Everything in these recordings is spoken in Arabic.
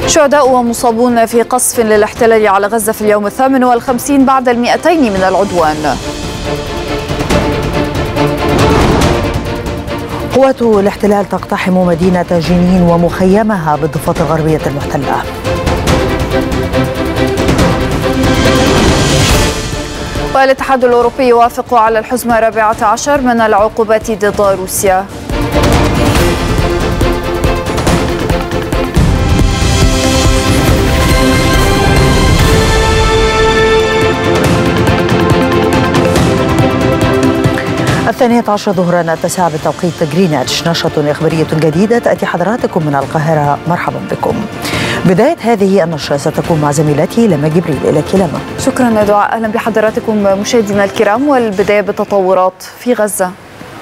شهداء ومصابون في قصف للاحتلال على غزة في اليوم 58 بعد 200 من العدوان. قوات الاحتلال تقتحم مدينة جنين ومخيمها بالضفة الغربية المحتلة. والاتحاد الأوروبي يوافق على الحزمة 14 من العقوبات ضد روسيا. الثانية عشر ظهرا 9 بتوقيت غرينتش، نشرة إخبارية جديدة تأتي حضراتكم من القاهرة. مرحبا بكم. بداية هذه النشرة ستكون مع زميلتي لما جبريل. إليك لما. شكرا يا دعاء، أهلا بحضراتكم مشاهدينا الكرام، والبداية بالتطورات في غزة.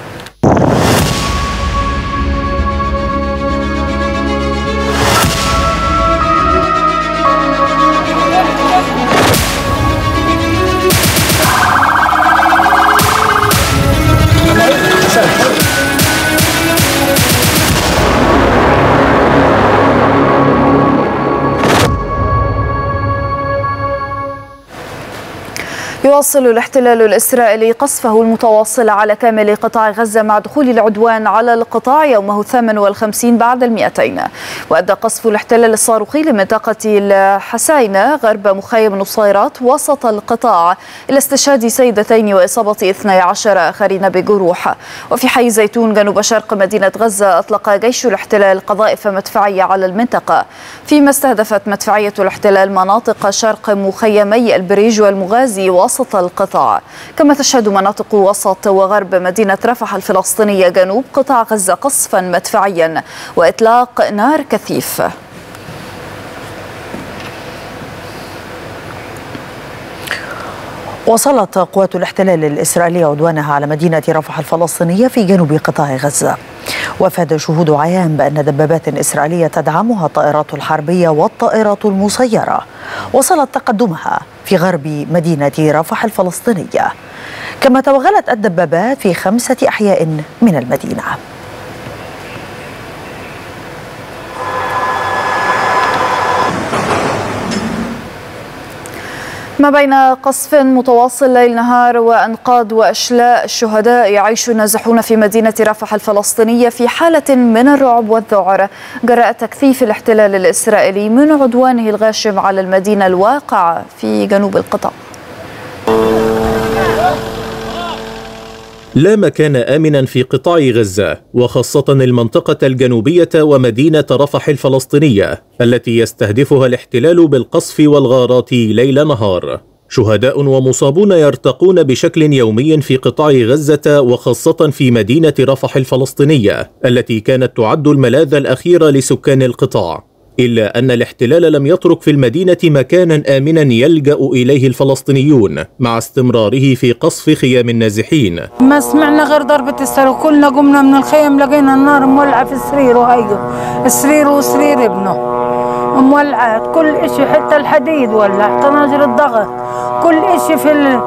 يواصل الاحتلال الإسرائيلي قصفه المتواصل على كامل قطاع غزة مع دخول العدوان على القطاع يومه 58 بعد 200. وأدى قصف الاحتلال الصاروخي لمنطقة الحساينة غرب مخيم نصيرات وسط القطاع إلى استشهاد سيدتين وإصابة 12 آخرين بجروح. وفي حي زيتون جنوب شرق مدينة غزة أطلق جيش الاحتلال قذائف مدفعية على المنطقة، فيما استهدفت مدفعية الاحتلال مناطق شرق مخيمي البريج والمغازي وسط القطاع. كما تشهد مناطق وسط وغرب مدينة رفح الفلسطينية جنوب قطاع غزة قصفا مدفعيا وإطلاق نار كثيف. وصلت قوات الاحتلال الإسرائيلية عدوانها على مدينة رفح الفلسطينية في جنوب قطاع غزة. وافاد شهود عيان بأن دبابات إسرائيلية تدعمها الطائرات الحربية والطائرات المسيرة وصلت تقدمها في غرب مدينة رفح الفلسطينية. كما توغلت الدبابات في 5 أحياء من المدينة. ما بين قصف متواصل ليل نهار وأنقاض وأشلاء، الشهداء يعيش النازحون في مدينة رفح الفلسطينية في حالة من الرعب والذعر جراء تكثيف الاحتلال الإسرائيلي من عدوانه الغاشم على المدينة الواقعة في جنوب القطاع. لا مكان آمنا في قطاع غزة، وخاصة المنطقة الجنوبية ومدينة رفح الفلسطينية التي يستهدفها الاحتلال بالقصف والغارات ليل نهار. شهداء ومصابون يرتقون بشكل يومي في قطاع غزة، وخاصة في مدينة رفح الفلسطينية التي كانت تعد الملاذ الأخير لسكان القطاع. إلا أن الاحتلال لم يترك في المدينة مكانا آمنا يلجأ إليه الفلسطينيون مع استمراره في قصف خيام النازحين. ما سمعنا غير ضربة الصاروخ، كلنا قمنا من الخيم لقينا النار مولعة في السرير، وهي السرير وسرير ابنه مولعات، كل إشي حتى الحديد ولع، طناجر الضغط، كل إشي في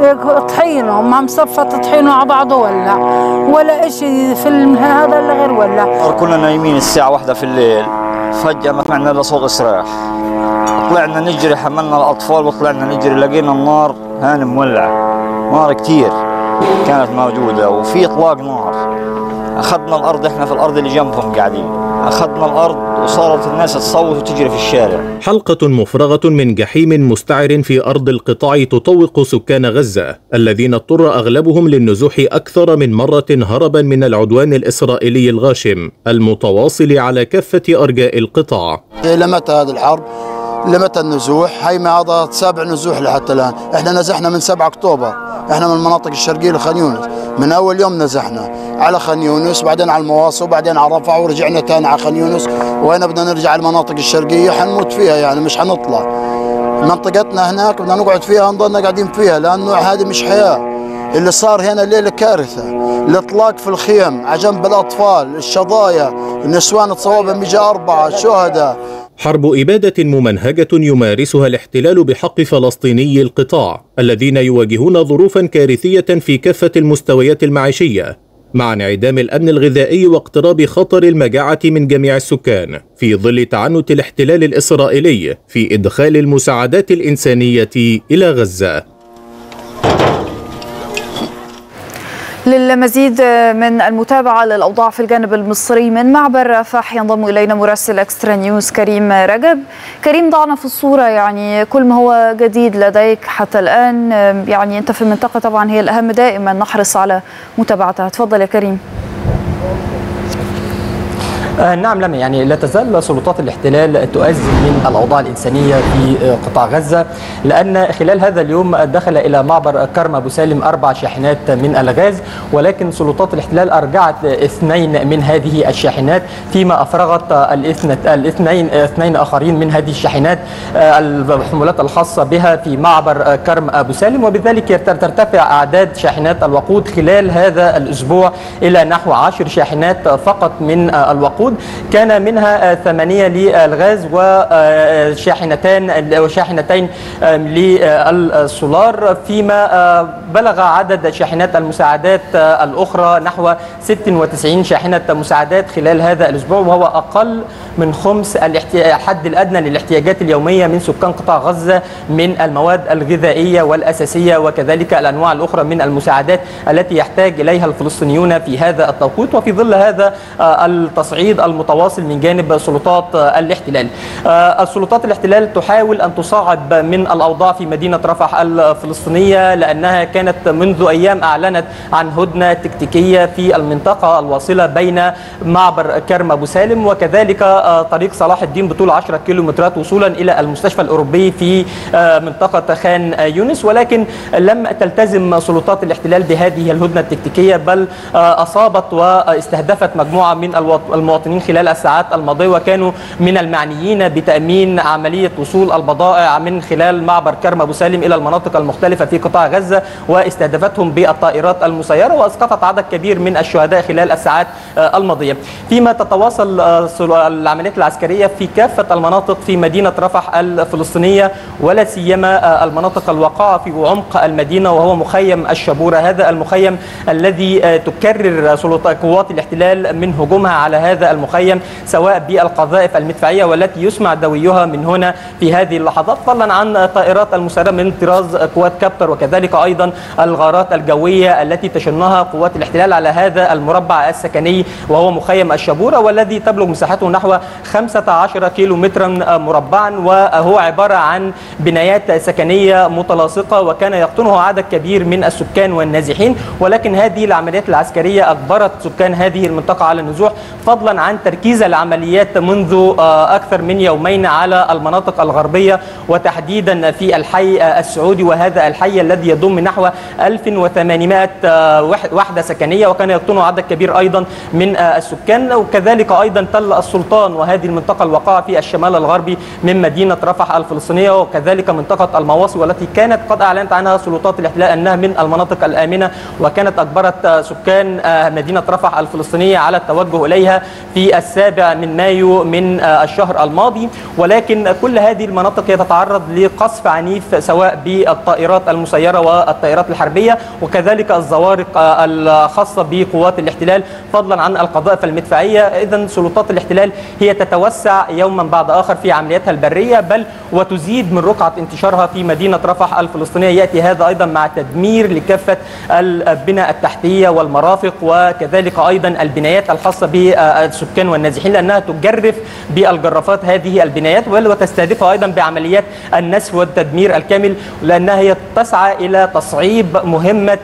طحينه مع مصفى طحينه على بعضه ولع، ولا إشي في هذا اللي غير ولع. كنا نايمين الساعة 1 في الليل، فجأة ما سمعنا إلا صوت إصراخ، طلعنا نجري، حملنا الأطفال وطلعنا نجري، لقينا النار هان مولعة، نار كتير كانت موجودة وفي إطلاق نار. أخذنا الأرض، إحنا في الأرض اللي جنبهم قاعدين، أخذنا الأرض وصارت الناس تصوت وتجري في الشارع. حلقة مفرغة من جحيم مستعر في أرض القطاع تطوق سكان غزة الذين اضطر أغلبهم للنزوح أكثر من مرة هربا من العدوان الإسرائيلي الغاشم المتواصل على كافة أرجاء القطاع. لمتى هذه الحرب؟ لمتى النزوح؟ هي ما هذا 7 نزوح لحتى الآن. احنا نزحنا من 7 أكتوبر، احنا من المناطق الشرقية لخان يونس، من أول يوم نزحنا على خان يونس وبعدين على المواصل وبعدين على رفح ورجعنا تاني على خان يونس، وهنا بدنا نرجع على المناطق الشرقية حنموت فيها، يعني مش حنطلع. منطقتنا هناك بدنا نقعد فيها، نضلنا قاعدين فيها، لأنه هذه مش حياة. اللي صار هنا الليلة كارثة، الإطلاق في الخيم على جنب الأطفال، الشظايا، النسوان تصوبهم بيجي 4 شهداء. حرب إبادة ممنهجة يمارسها الاحتلال بحق فلسطيني القطاع الذين يواجهون ظروفا كارثية في كافة المستويات المعيشية، مع انعدام الأمن الغذائي واقتراب خطر المجاعة من جميع السكان في ظل تعنت الاحتلال الإسرائيلي في إدخال المساعدات الإنسانية إلى غزة. للمزيد من المتابعة للأوضاع في الجانب المصري من معبر رفح ينضم إلينا مراسل إكسترا نيوز كريم رجب. كريم، ضعنا في الصورة، يعني كل ما هو جديد لديك حتى الآن، يعني أنت في المنطقة طبعا هي الأهم، دائما نحرص على متابعتها. تفضل يا كريم. نعم لما يعني لا تزال سلطات الاحتلال تؤذن من الأوضاع الإنسانية في قطاع غزة، لأن خلال هذا اليوم دخل إلى معبر كرم أبو سالم 4 شاحنات من الغاز، ولكن سلطات الاحتلال أرجعت 2 من هذه الشاحنات، فيما أفرغت الاثنين آخرين من هذه الشاحنات الحمولات الخاصة بها في معبر كرم أبو سالم، وبذلك ترتفع أعداد شاحنات الوقود خلال هذا الأسبوع إلى نحو 10 شاحنات فقط من الوقود، كان منها 8 للغاز وشاحنتين للسولار، فيما بلغ عدد شاحنات المساعدات الأخرى نحو 96 شاحنة مساعدات خلال هذا الأسبوع، وهو أقل من خمس الحد الأدنى للاحتياجات اليومية من سكان قطاع غزة من المواد الغذائية والأساسية، وكذلك الأنواع الأخرى من المساعدات التي يحتاج إليها الفلسطينيون في هذا التوقيت، وفي ظل هذا التصعيد المتواصل من جانب سلطات الاحتلال. السلطات الاحتلال تحاول أن تصعب من الأوضاع في مدينة رفح الفلسطينية، لأنها كانت منذ أيام أعلنت عن هدنة تكتيكية في المنطقة الواصلة بين معبر كرم أبو سالم وكذلك طريق صلاح الدين بطول 10 كيلومترات وصولا إلى المستشفى الأوروبي في منطقة خان يونس، ولكن لم تلتزم سلطات الاحتلال بهذه الهدنة التكتيكية، بل أصابت واستهدفت مجموعة من المواطنين خلال الساعات الماضية، وكانوا من المعنيين بتأمين عملية وصول البضائع من خلال معبر كرم أبو سالم إلى المناطق المختلفة في قطاع غزة، واستهدفتهم بالطائرات المسيرة وأسقطت عدد كبير من الشهداء خلال الساعات الماضية. فيما تتواصل العمليات العسكرية في كافة المناطق في مدينة رفح الفلسطينية، ولا سيما المناطق الواقعة في عمق المدينة، وهو مخيم الشبورة، هذا المخيم الذي تكرر سلطات قوات الاحتلال من هجومها على هذا المخيم، سواء بالقذائف المدفعية والتي يسمع دويها من هنا في هذه اللحظات، فضلا عن طائرات المسيرة من طراز قوات كابتر، وكذلك أيضا الغارات الجوية التي تشنها قوات الاحتلال على هذا المربع السكني وهو مخيم الشبورة، والذي تبلغ مساحته نحو 15 كيلومترا مربعا، وهو عبارة عن بنايات سكنية متلاصقة، وكان يقطنه عدد كبير من السكان والنازحين، ولكن هذه العمليات العسكرية أجبرت سكان هذه المنطقة على النزوح، فضلا عن تركيز العمليات منذ أكثر من يومين على المناطق الغربية، وتحديدا في الحي السعودي، وهذا الحي الذي يضم نحو 1800 وحدة سكنية، وكان يقطنه عدد كبير أيضا من السكان، وكذلك أيضا تل السلطان وهذه المنطقة الواقعة في الشمال الغربي من مدينة رفح الفلسطينية، وكذلك منطقة المواصي والتي كانت قد أعلنت عنها سلطات الاحتلال أنها من المناطق الآمنة، وكانت أجبرت سكان مدينة رفح الفلسطينية على التوجه إليها في 7 مايو من الشهر الماضي، ولكن كل هذه المناطق تتعرض لقصف عنيف سواء بالطائرات المسيرة والطائرات الحربية، وكذلك الزوارق الخاصة بقوات الاحتلال، فضلا عن القذائف المدفعية. إذن سلطات الاحتلال هي تتوسع يوما بعد آخر في عملياتها البرية، بل وتزيد من رقعة انتشارها في مدينة رفح الفلسطينية. يأتي هذا أيضا مع تدمير لكافة البنى التحتية والمرافق، وكذلك أيضا البنايات الخاصة بالسكان والنازحين، لأنها تجرف بالجرافات هذه البنايات، وتستهدفها أيضا بعمليات النسف والتدمير الكامل، لأنها هي تسعى إلى تصعيب مهمة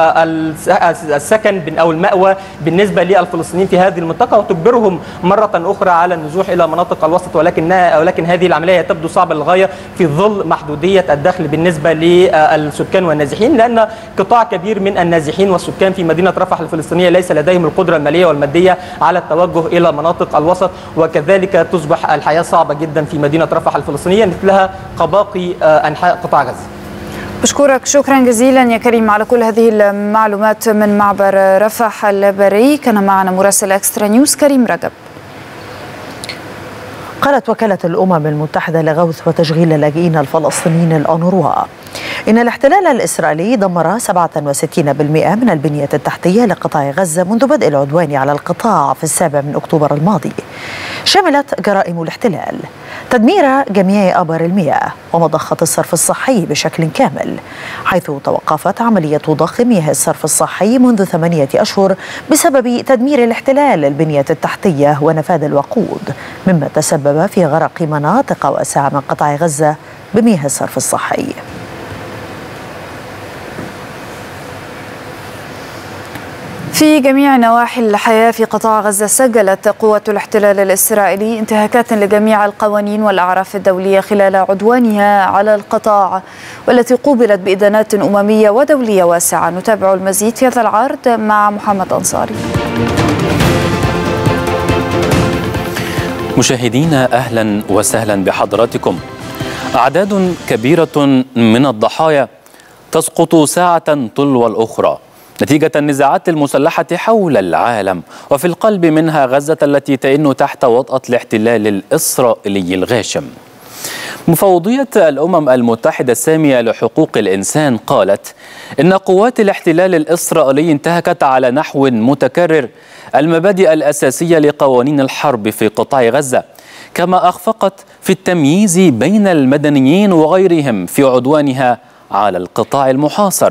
السكن أو المأوى بالنسبة للفلسطينيين في هذه المنطقة، وتجبرهم مرة أخرى على النزوح إلى مناطق الوسط، ولكن هذه العملية تبدو صعبة للغاية في ظل محدودية الدخل بالنسبة للسكان والنازحين، لأن قطاع كبير من النازحين والسكان في مدينة رفح الفلسطينية ليس لديهم القدرة المالية والمادية على التوجه إلى مناطق الوسط، وكذلك تصبح الحياة صعبة جدا في مدينة رفح الفلسطينية مثلها كباقي أنحاء قطاع غزة. بشكرك شكرا جزيلا يا كريم على كل هذه المعلومات من معبر رفح البري. كان معنا مراسل إكسترا نيوز كريم رجب. قالت وكالة الأمم المتحدة لغوث وتشغيل اللاجئين الفلسطينيين الأونروا إن الاحتلال الإسرائيلي دمر 67% من البنية التحتية لقطاع غزة منذ بدء العدوان على القطاع في 7 أكتوبر الماضي. شملت جرائم الاحتلال تدمير جميع آبار المياه ومضخة الصرف الصحي بشكل كامل، حيث توقفت عملية ضخ مياه الصرف الصحي منذ 8 أشهر بسبب تدمير الاحتلال للبنية التحتية ونفاذ الوقود، مما تسبب في غرق مناطق واسعة من قطاع غزة بمياه الصرف الصحي. في جميع نواحي الحياة في قطاع غزة سجلت قوات الاحتلال الإسرائيلي انتهاكات لجميع القوانين والأعراف الدولية خلال عدوانها على القطاع، والتي قوبلت بإدانات أممية ودولية واسعة. نتابع المزيد في هذا العرض مع محمد أنصاري. مشاهدينا أهلا وسهلا بحضراتكم. أعداد كبيرة من الضحايا تسقط ساعة تلو الأخرى نتيجة النزاعات المسلحة حول العالم، وفي القلب منها غزة التي تئن تحت وطأة الاحتلال الإسرائيلي الغاشم. مفوضية الأمم المتحدة السامية لحقوق الإنسان قالت إن قوات الاحتلال الإسرائيلي انتهكت على نحو متكرر المبادئ الأساسية لقوانين الحرب في قطاع غزة، كما أخفقت في التمييز بين المدنيين وغيرهم في عدوانها على القطاع المحاصر.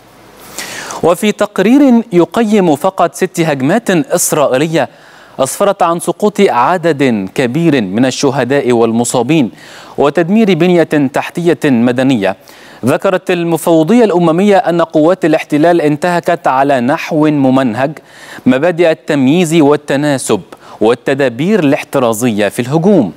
وفي تقرير يقيم فقط 6 هجمات إسرائيلية أسفرت عن سقوط عدد كبير من الشهداء والمصابين وتدمير بنية تحتية مدنية، ذكرت المفوضية الأممية أن قوات الاحتلال انتهكت على نحو ممنهج مبادئ التمييز والتناسب والتدابير الاحترازية في الهجوم.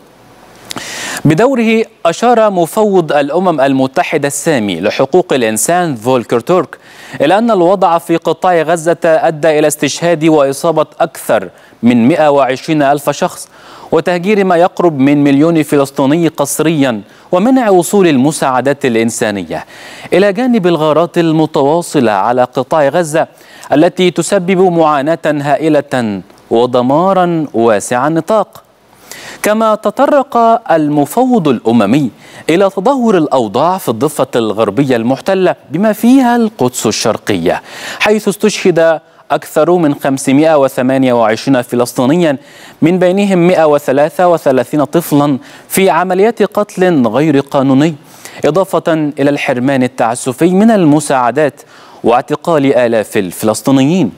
بدوره أشار مفوض الأمم المتحدة السامي لحقوق الإنسان فولكر تورك إلى أن الوضع في قطاع غزة أدى إلى استشهاد وإصابة أكثر من 120 ألف شخص وتهجير ما يقرب من 1,000,000 فلسطيني قسريا ومنع وصول المساعدات الإنسانية، إلى جانب الغارات المتواصلة على قطاع غزة التي تسبب معاناة هائلة ودمارا واسع النطاق. كما تطرق المفوض الأممي إلى تدهور الأوضاع في الضفة الغربية المحتلة بما فيها القدس الشرقية، حيث استشهد أكثر من 528 فلسطينيا من بينهم 133 طفلا في عمليات قتل غير قانوني، إضافة إلى الحرمان التعسفي من المساعدات واعتقال آلاف الفلسطينيين.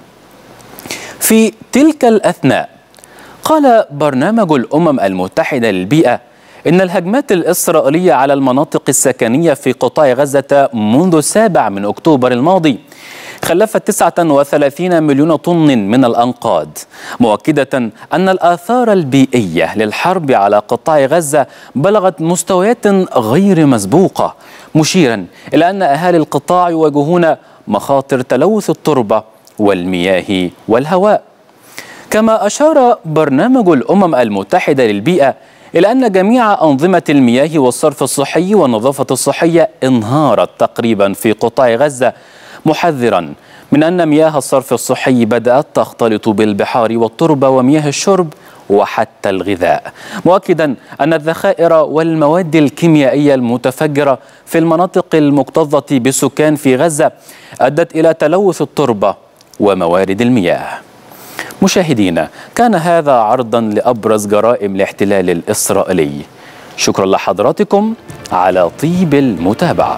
في تلك الأثناء قال برنامج الأمم المتحدة للبيئة إن الهجمات الإسرائيلية على المناطق السكنية في قطاع غزة منذ 7 أكتوبر الماضي خلفت 39 مليون طن من الأنقاض، مؤكدة أن الآثار البيئية للحرب على قطاع غزة بلغت مستويات غير مسبوقة، مشيرا إلى أن أهالي القطاع يواجهون مخاطر تلوث التربة والمياه والهواء. كما أشار برنامج الأمم المتحدة للبيئة إلى أن جميع أنظمة المياه والصرف الصحي والنظافة الصحية انهارت تقريبا في قطاع غزة، محذرا من أن مياه الصرف الصحي بدأت تختلط بالبحار والتربة ومياه الشرب وحتى الغذاء، مؤكدا أن الذخائر والمواد الكيميائية المتفجرة في المناطق المكتظة بالسكان في غزة أدت إلى تلوث التربة وموارد المياه. مشاهدينا، كان هذا عرضا لأبرز جرائم الاحتلال الإسرائيلي. شكرا لحضراتكم على طيب المتابعة.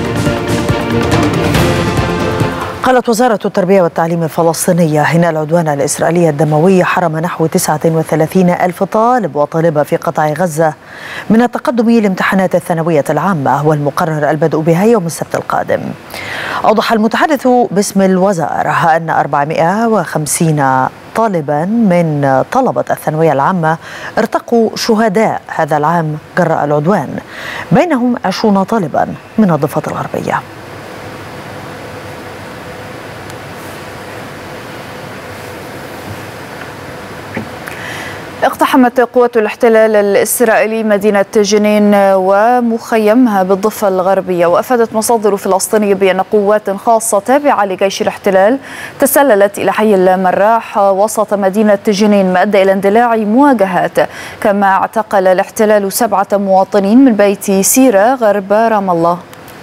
قالت وزارة التربية والتعليم الفلسطينية إن العدوان الإسرائيلي الدموي حرم نحو 39 ألف طالب وطالبة في قطاع غزة من التقدم لامتحانات الثانوية العامة، والمقرر البدء بها يوم السبت القادم. أوضح المتحدث باسم الوزارة أن 450 طالبا من طلبة الثانوية العامة ارتقوا شهداء هذا العام جراء العدوان، بينهم 20 طالبا من الضفة الغربية. اقتحمت قوات الاحتلال الإسرائيلي مدينة جنين ومخيمها بالضفة الغربية، وأفادت مصادر فلسطينية بأن قوات خاصة تابعة لجيش الاحتلال تسللت إلى حي المراح وسط مدينة جنين، ما أدى إلى اندلاع مواجهات. كما اعتقل الاحتلال 7 مواطنين من بيت سيرة غرب رام الله.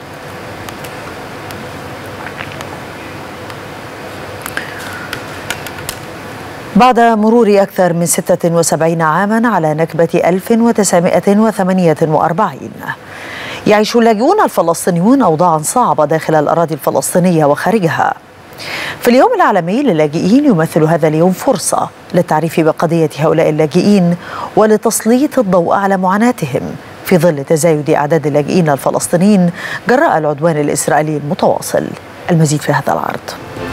بعد مرور أكثر من 76 عاما على نكبة 1948 يعيش اللاجئون الفلسطينيون أوضاعا صعبة داخل الأراضي الفلسطينية وخارجها. في اليوم العالمي للاجئين يمثل هذا اليوم فرصة للتعريف بقضية هؤلاء اللاجئين ولتسليط الضوء على معاناتهم في ظل تزايد أعداد اللاجئين الفلسطينيين جراء العدوان الإسرائيلي المتواصل. المزيد في هذا العرض.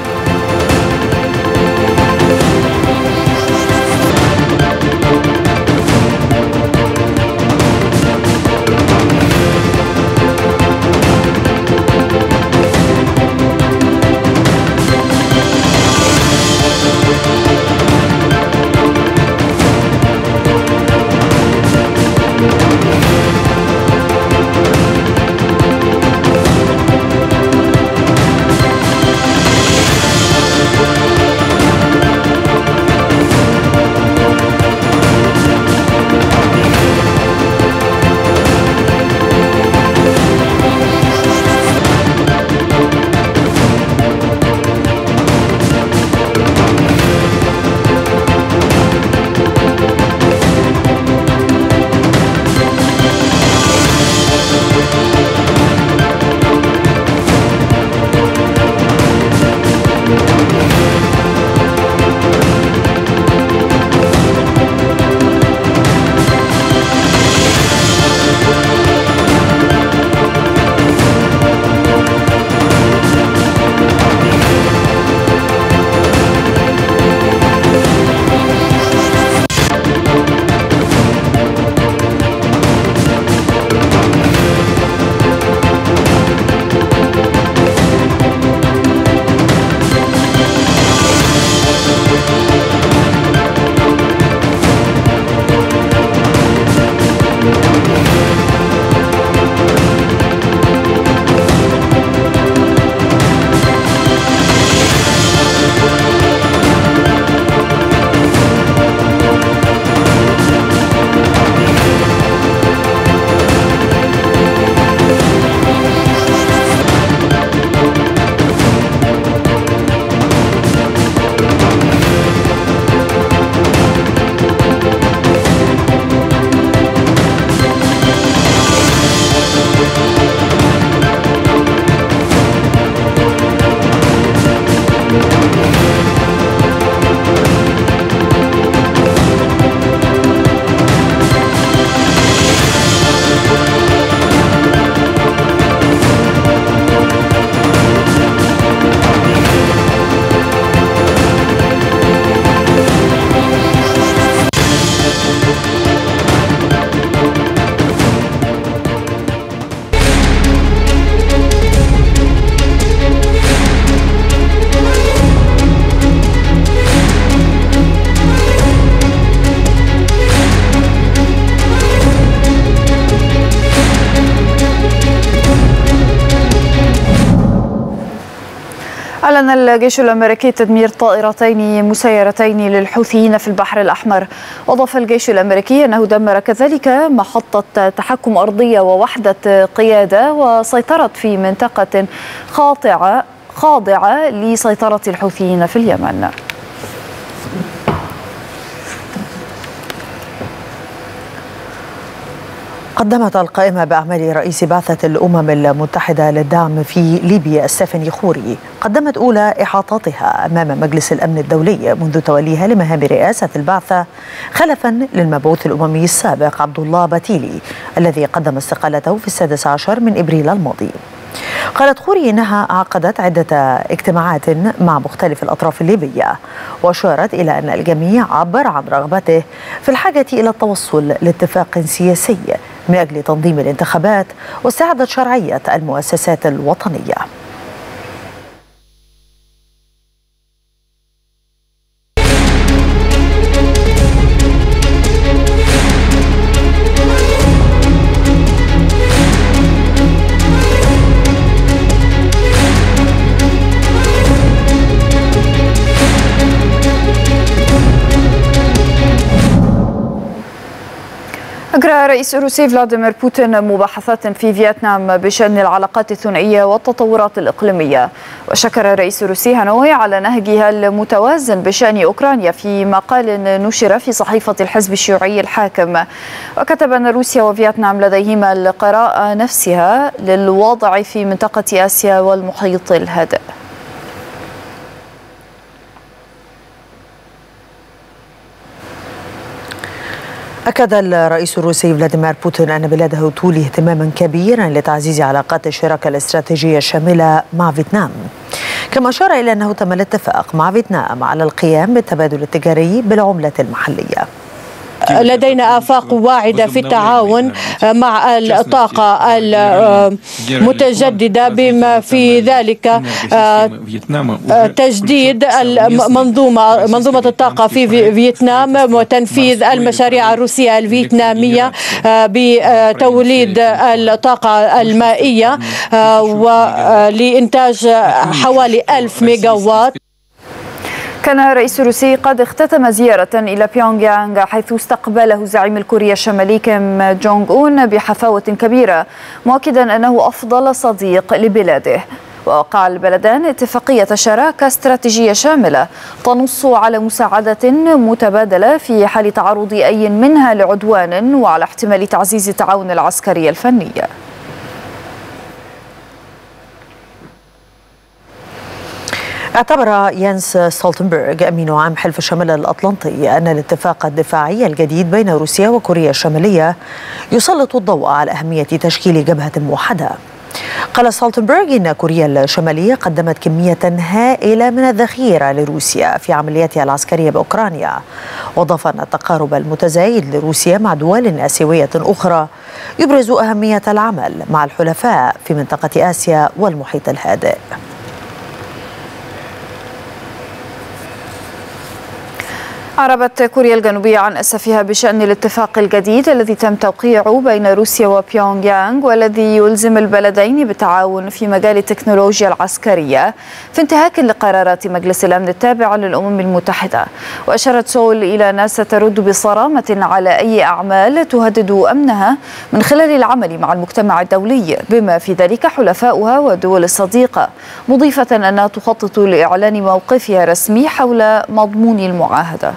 أعلن الجيش الأمريكي تدمير طائرتين مسيرتين للحوثيين في البحر الأحمر. وأضاف الجيش الأمريكي أنه دمر كذلك محطة تحكم أرضية ووحدة قيادة وسيطرت في منطقة خاضعة لسيطرة الحوثيين في اليمن. قدمت القائمة بأعمال رئيس بعثة الأمم المتحدة للدعم في ليبيا ستيفاني خوري قدمت أولى إحاطاتها أمام مجلس الأمن الدولي منذ توليها لمهام رئاسة البعثة خلفا للمبعوث الأممي السابق عبد الله باتيلي الذي قدم استقالته في 16 من إبريل الماضي. قالت خوري إنها عقدت عدة اجتماعات مع مختلف الأطراف الليبية، وأشارت إلى أن الجميع عبر عن رغبته في الحاجة إلى التوصل لاتفاق سياسي من أجل تنظيم الانتخابات واستعادة شرعية المؤسسات الوطنية. أجرى الرئيس الروسي فلاديمير بوتين مباحثات في فيتنام بشأن العلاقات الثنائية والتطورات الإقليمية، وشكر الرئيس الروسي هانوي على نهجها المتوازن بشأن أوكرانيا في مقال نشر في صحيفة الحزب الشيوعي الحاكم، وكتب أن روسيا وفيتنام لديهما القراءة نفسها للوضع في منطقة آسيا والمحيط الهادئ. أكد الرئيس الروسي فلاديمير بوتين أن بلاده تولي اهتماما كبيرا لتعزيز علاقات الشراكة الاستراتيجية الشاملة مع فيتنام، كما أشار إلى أنه تم الاتفاق مع فيتنام على القيام بالتبادل التجاري بالعملة المحلية. لدينا آفاق واعدة في التعاون مع الطاقة المتجددة، بما في ذلك تجديد منظومة الطاقة في فيتنام وتنفيذ المشاريع الروسية الفيتنامية بتوليد الطاقة المائية ولإنتاج حوالي 1000 ميجاوات. كان الرئيس الروسي قد اختتم زيارة إلى بيونغ يانغ، حيث استقبله زعيم الكوريا الشمالي كيم جونغ أون بحفاوة كبيرة، مؤكدا أنه أفضل صديق لبلاده. ووقع البلدان اتفاقية شراكة استراتيجية شاملة تنص على مساعدة متبادلة في حال تعرض أي منها لعدوان، وعلى احتمال تعزيز التعاون العسكري الفني. اعتبر يانس ستولتنبرغ أمين عام حلف الشمال الأطلنطي أن الاتفاق الدفاعي الجديد بين روسيا وكوريا الشمالية يسلط الضوء على أهمية تشكيل جبهة موحدة. قال ستولتنبرغ إن كوريا الشمالية قدمت كمية هائلة من الذخيرة لروسيا في عملياتها العسكرية بأوكرانيا، وأضاف أن التقارب المتزايد لروسيا مع دول آسيوية أخرى يبرز أهمية العمل مع الحلفاء في منطقة آسيا والمحيط الهادئ. أعربت كوريا الجنوبية عن أسفها بشأن الاتفاق الجديد الذي تم توقيعه بين روسيا وبيونغ يانغ، والذي يلزم البلدين بالتعاون في مجال التكنولوجيا العسكرية في انتهاك لقرارات مجلس الأمن التابع للأمم المتحدة. وأشارت سول إلى أنها سترد بصرامة على أي أعمال تهدد أمنها من خلال العمل مع المجتمع الدولي بما في ذلك حلفاؤها والدول الصديقة، مضيفة أنها تخطط لإعلان موقفها الرسمي حول مضمون المعاهدة.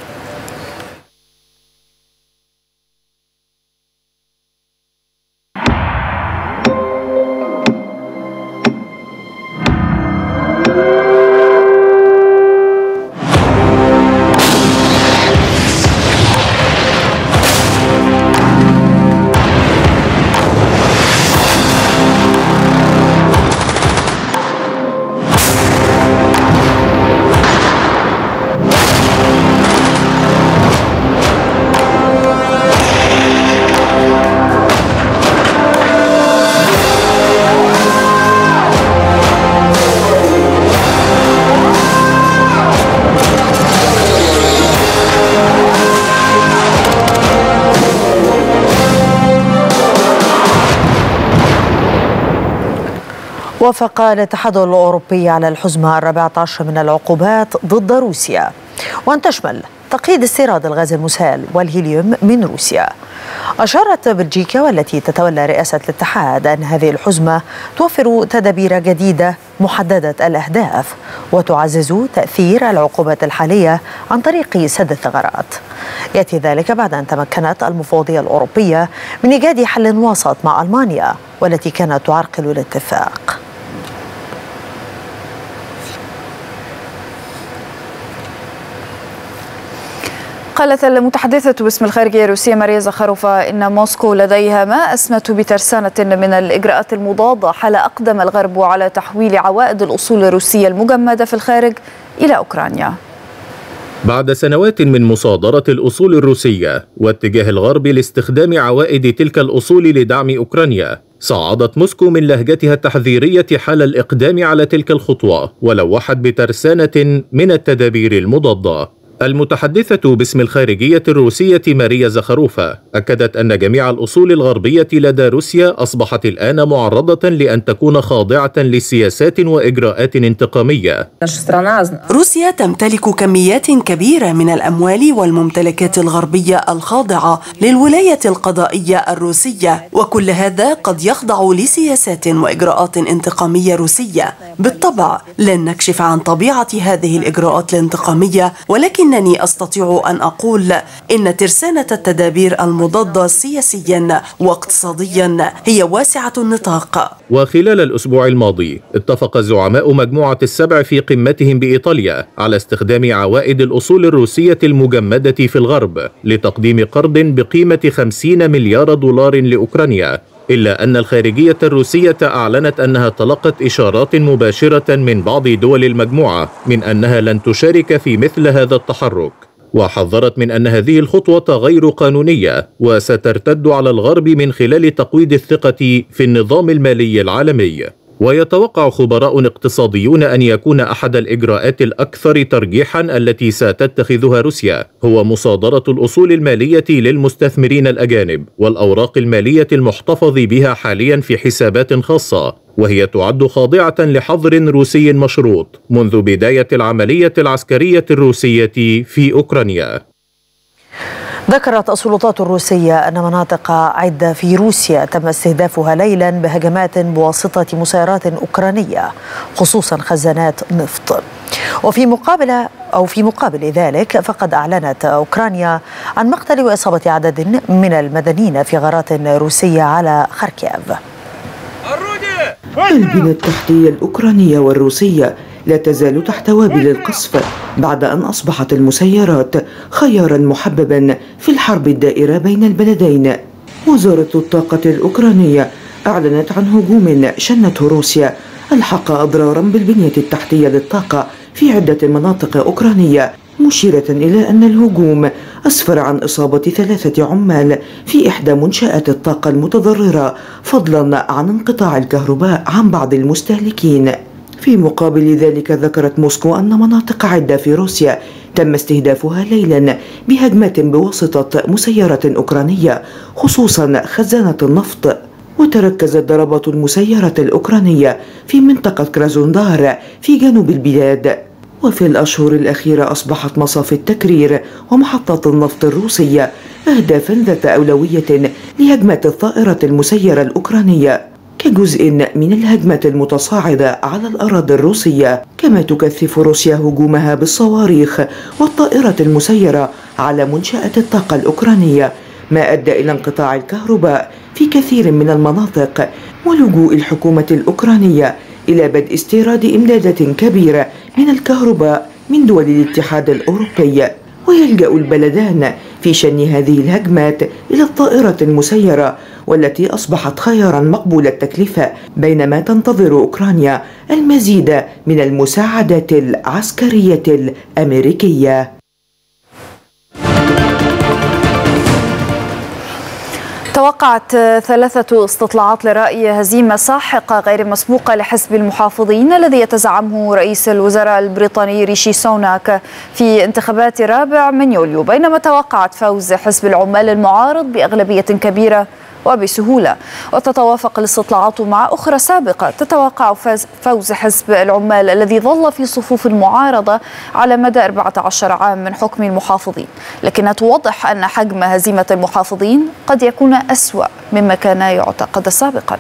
وافق الاتحاد الأوروبي على الحزمة 14 من العقوبات ضد روسيا، وأن تشمل تقييد استيراد الغاز المسال والهيليوم من روسيا. أشارت بلجيكا والتي تتولى رئاسة الاتحاد أن هذه الحزمة توفر تدابير جديدة محددة الأهداف وتعزز تأثير العقوبات الحالية عن طريق سد الثغرات. يأتي ذلك بعد أن تمكنت المفوضية الأوروبية من إيجاد حل وسط مع ألمانيا والتي كانت تعرقل الاتفاق. قالت المتحدثة باسم الخارجية الروسية ماريا زخاروفا إن موسكو لديها ما أسمت بترسانة من الإجراءات المضادة حال أقدم الغرب على تحويل عوائد الأصول الروسية المجمدة في الخارج إلى أوكرانيا. بعد سنوات من مصادرة الأصول الروسية واتجاه الغرب لاستخدام عوائد تلك الأصول لدعم أوكرانيا، صعدت موسكو من لهجتها التحذيرية حال الإقدام على تلك الخطوة، ولوحت بترسانة من التدابير المضادة. المتحدثة باسم الخارجية الروسية ماريا زخروفا أكدت أن جميع الأصول الغربية لدى روسيا أصبحت الآن معرضة لأن تكون خاضعة لسياسات وإجراءات انتقامية. روسيا تمتلك كميات كبيرة من الأموال والممتلكات الغربية الخاضعة للولاية القضائية الروسية، وكل هذا قد يخضع لسياسات وإجراءات انتقامية روسية. بالطبع لن نكشف عن طبيعة هذه الإجراءات الانتقامية، ولكنني أستطيع أن أقول إن ترسانة التدابير المضادة سياسيا واقتصاديا هي واسعة النطاق. وخلال الأسبوع الماضي اتفق زعماء مجموعة السبع في قمتهم بإيطاليا على استخدام عوائد الأصول الروسية المجمدة في الغرب لتقديم قرض بقيمة 50 مليار دولار لأوكرانيا، إلا أن الخارجية الروسية أعلنت أنها تلقت إشارات مباشرة من بعض دول المجموعة من أنها لن تشارك في مثل هذا التحرك، وحذرت من أن هذه الخطوة غير قانونية وسترتد على الغرب من خلال تقويض الثقة في النظام المالي العالمي. ويتوقع خبراء اقتصاديون أن يكون أحد الإجراءات الأكثر ترجيحا التي ستتخذها روسيا هو مصادرة الأصول المالية للمستثمرين الأجانب والأوراق المالية المحتفظ بها حاليا في حسابات خاصة، وهي تعد خاضعة لحظر روسي مشروط منذ بداية العملية العسكرية الروسية في أوكرانيا. ذكرت السلطات الروسية أن مناطق عدة في روسيا تم استهدافها ليلا بهجمات بواسطة مسيرات أوكرانية، خصوصا خزانات نفط. وفي مقابل ذلك فقد أعلنت أوكرانيا عن مقتل وإصابة عدد من المدنيين في غارات روسية على خاركيف. البنى التحتية الأوكرانية والروسية لا تزال تحت وابل القصف بعد أن أصبحت المسيرات خيارا محببا في الحرب الدائرة بين البلدين. وزارة الطاقة الأوكرانية أعلنت عن هجوم شنته روسيا ألحق أضرارا بالبنية التحتية للطاقة في عدة مناطق أوكرانية، مشيرة إلى أن الهجوم أسفر عن إصابة 3 عمال في إحدى منشآت الطاقة المتضررة، فضلا عن انقطاع الكهرباء عن بعض المستهلكين. في مقابل ذلك ذكرت موسكو أن مناطق عدة في روسيا تم استهدافها ليلا بهجمات بواسطة مسيرات أوكرانية، خصوصا خزانة النفط. وتركزت ضربات المسيرات الأوكرانية في منطقة كرازوندار في جنوب البلاد. وفي الأشهر الأخيرة أصبحت مصافي التكرير ومحطات النفط الروسية أهدافا ذات أولوية لهجمات الطائرات المسيرة الأوكرانية كجزء من الهجمات المتصاعدة على الأراضي الروسية. كما تكثف روسيا هجومها بالصواريخ والطائرات المسيرة على منشآت الطاقة الأوكرانية، ما أدى إلى انقطاع الكهرباء في كثير من المناطق ولجوء الحكومة الأوكرانية إلى بدء استيراد إمدادات كبيرة من الكهرباء من دول الاتحاد الأوروبي. ويلجأ البلدان في شن هذه الهجمات إلى الطائرات المسيرة والتي أصبحت خيارا مقبول التكلفة، بينما تنتظر أوكرانيا المزيد من المساعدات العسكرية الأمريكية. توقعت 3 استطلاعات لرأي هزيمة ساحقة غير مسبوقة لحزب المحافظين الذي يتزعمه رئيس الوزراء البريطاني ريشي سوناك في انتخابات 4 يوليو، بينما توقعت فوز حزب العمال المعارض بأغلبية كبيرة وبسهولة. وتتوافق الاستطلاعات مع أخرى سابقة تتوقع فوز حزب العمال الذي ظل في صفوف المعارضة على مدى 14 عام من حكم المحافظين، لكنها توضح أن حجم هزيمة المحافظين قد يكون أسوأ مما كان يعتقد سابقا.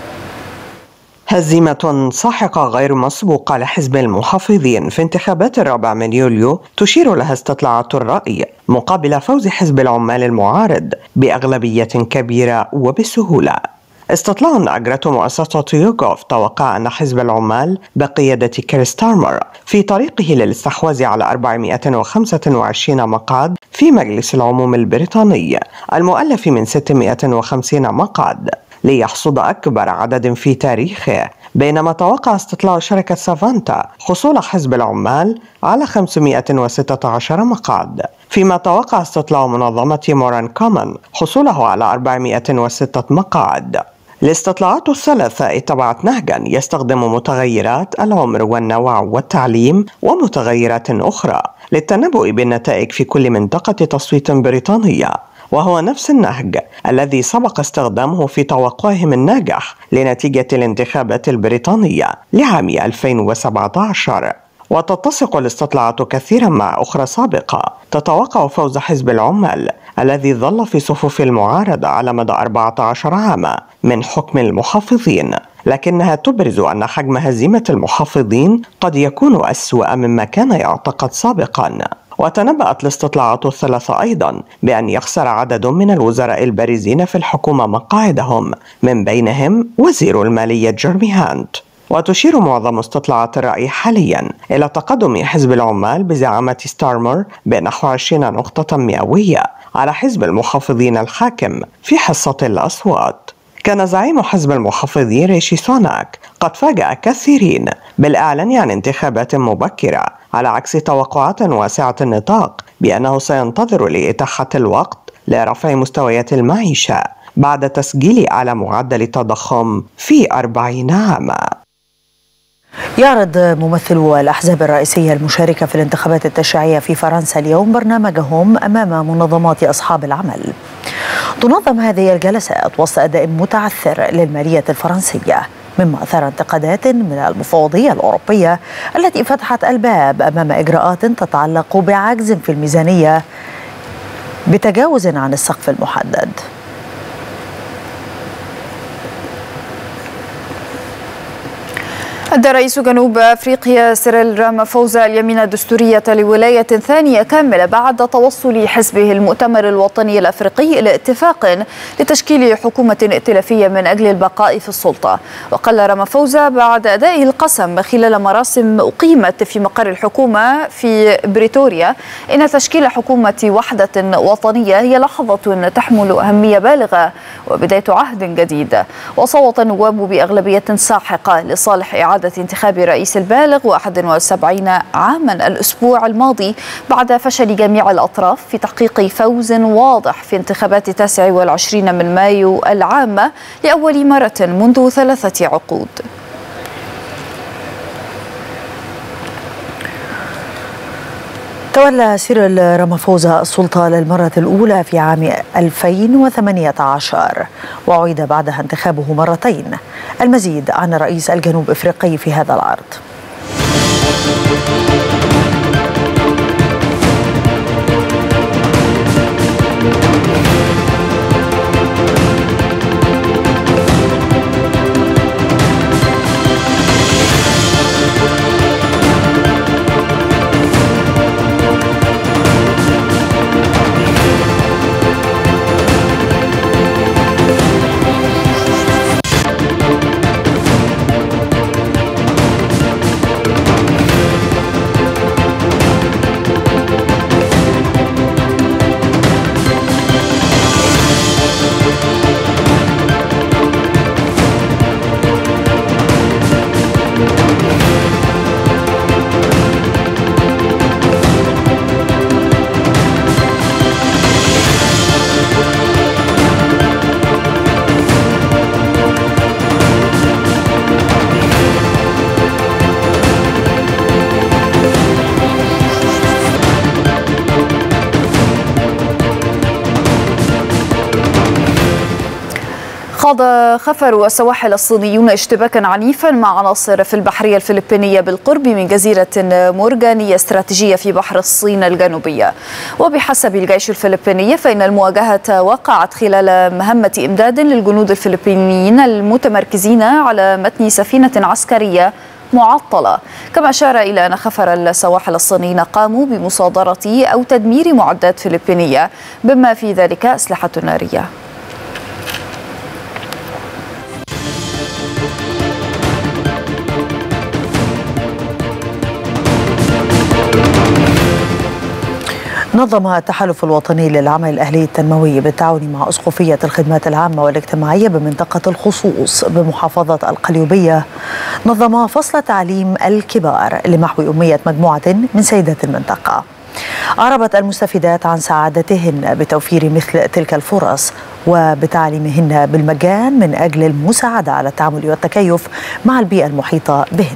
هزيمة ساحقة غير مسبوقة لحزب المحافظين في انتخابات 4 يوليو تشير لها استطلاعات الرأي، مقابل فوز حزب العمال المعارض بأغلبية كبيرة وبسهولة. استطلاع أجرته مؤسسة يوغوف توقع أن حزب العمال بقيادة كير ستارمر في طريقه للاستحواذ على 425 مقعد في مجلس العموم البريطاني المؤلف من 650 مقعد ليحصد أكبر عدد في تاريخه، بينما توقع استطلاع شركة سافانتا حصول حزب العمال على 516 مقعد، فيما توقع استطلاع منظمة موران كومن حصوله على 406 مقاعد. الاستطلاعات الثلاثة اتبعت نهجا يستخدم متغيرات العمر والنوع والتعليم ومتغيرات أخرى للتنبؤ بالنتائج في كل منطقة تصويت بريطانية، وهو نفس النهج الذي سبق استخدامه في توقعهم الناجح لنتيجة الانتخابات البريطانية لعام 2017. وتتسق الاستطلاعات كثيرا مع أخرى سابقة تتوقع فوز حزب العمال الذي ظل في صفوف المعارضة على مدى 14 عاما من حكم المحافظين، لكنها تبرز أن حجم هزيمة المحافظين قد يكون أسوأ مما كان يعتقد سابقا. وتنبأت الاستطلاعات الثلاثة أيضا بأن يخسر عدد من الوزراء البارزين في الحكومة مقاعدهم، من بينهم وزير المالية جيرمي هانت. وتشير معظم استطلاعات الرأي حاليا إلى تقدم حزب العمال بزعامة ستارمر بنحو 20 نقطة مئوية على حزب المحافظين الحاكم في حصة الأصوات. كان زعيم حزب المحافظين ريشي سوناك قد فاجأ كثيرين بالإعلان عن انتخابات مبكرة، على عكس توقعات واسعة النطاق بأنه سينتظر لإتاحة الوقت لرفع مستويات المعيشة بعد تسجيل أعلى معدل تضخم في 40 عاما. يعرض ممثلو الأحزاب الرئيسية المشاركة في الانتخابات التشريعية في فرنسا اليوم برنامجهم أمام منظمات أصحاب العمل. تنظم هذه الجلسات وسط أداء متعثر للمالية الفرنسية، مما أثار انتقادات من المفوضية الأوروبية التي فتحت الباب أمام إجراءات تتعلق بعجز في الميزانية بتجاوز عن السقف المحدد. أدى رئيس جنوب أفريقيا سيريل رامافوزا اليمين الدستورية لولاية ثانية كاملة بعد توصل حزبه المؤتمر الوطني الأفريقي إلى اتفاق لتشكيل حكومة ائتلافية من أجل البقاء في السلطة. وقال رامافوزا بعد أداء القسم خلال مراسم أقيمت في مقر الحكومة في بريتوريا إن تشكيل حكومة وحدة وطنية هي لحظة تحمل أهمية بالغة وبداية عهد جديد. وصوت النواب بأغلبية ساحقة لصالح إعادة انتخاب رئيس البالغ 71 عاما الأسبوع الماضي بعد فشل جميع الأطراف في تحقيق فوز واضح في انتخابات 29 من مايو العامة لأول مرة منذ 3 عقود. تولى سيريل رامافوزا السلطة للمرة الأولى في عام 2018 وعيد بعدها انتخابه مرتين. المزيد عن رئيس الجنوب أفريقي في هذا العرض. خاض خفر السواحل الصينيون اشتباكا عنيفا مع عناصر في البحرية الفلبينية بالقرب من جزيرة مورغانية استراتيجية في بحر الصين الجنوبية. وبحسب الجيش الفلبيني فإن المواجهة وقعت خلال مهمة إمداد للجنود الفلبينيين المتمركزين على متن سفينة عسكرية معطلة. كما أشار إلى أن خفر السواحل الصينيين قاموا بمصادرة أو تدمير معدات فلبينية بما في ذلك أسلحة نارية. نظم التحالف الوطني للعمل الأهلي التنموي بالتعاون مع أسقفية الخدمات العامة والاجتماعية بمنطقة الخصوص بمحافظة القليوبية نظم فصل تعليم الكبار لمحو أمية مجموعة من سيدات المنطقة. أعربت المستفيدات عن سعادتهن بتوفير مثل تلك الفرص وبتعليمهن بالمجان من أجل المساعدة على التعامل والتكيف مع البيئة المحيطة بهن.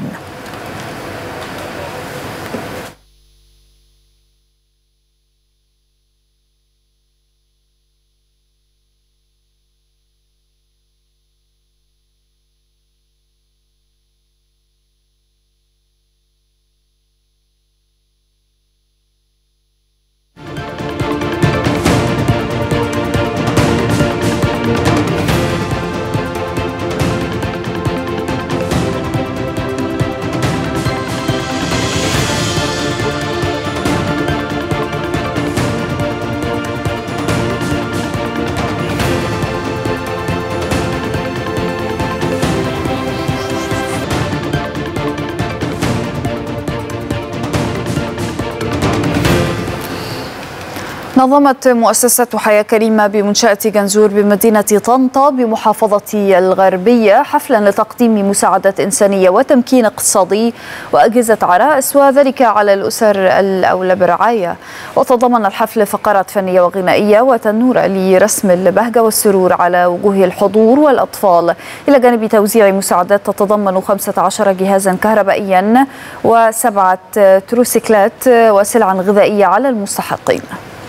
نظمت مؤسسة حياة كريمة بمنشأة جنزور بمدينة طنطا بمحافظة الغربية حفلا لتقديم مساعدات إنسانية وتمكين اقتصادي وأجهزة عرائس، وذلك على الأسر الأولى برعاية. وتضمن الحفل فقرات فنية وغنائية وتنورة لرسم البهجة والسرور على وجوه الحضور والأطفال، إلى جانب توزيع مساعدات تتضمن 15 جهازا كهربائيا و7 تروسيكلات وسلعا غذائية على المستحقين.